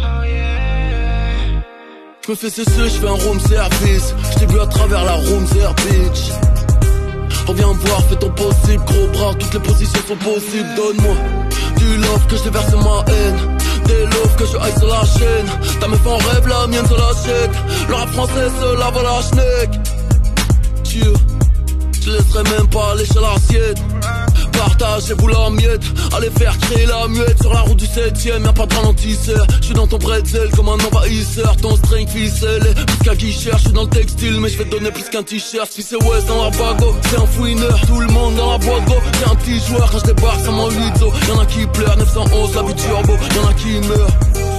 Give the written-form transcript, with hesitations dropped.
Je me fais cesser, je fais un room service. Je t'ai vu à travers la room bitch. Reviens me voir, fais ton possible, gros bras, toutes les positions sont possibles. Donne-moi du love que je déverse ma haine, des loves que je haïs sur la chaîne. Ta meuf en rêve, la mienne se l'achète. Le rap français se lave à la schneck. Je laisserai même pas lécher l'assiette. Partagez-vous la miette. Allez faire créer la muette. Sur la route du 7ème, y'a pas de ralentisseur. J'suis dans ton bretzel comme un envahisseur. Ton string ficelle, jusqu'à guicheur. J'suis dans le textile, mais j'vais te donner plus qu'un t-shirt. Si c'est West dans la bago, c'est un fouineur. Tout le monde dans la boîte go, c'est un petit joueur. Quand j'débarque, ça m'en 8 Y'en a qui pleurent, 911, la vie turbo. Y'en a qui meurent.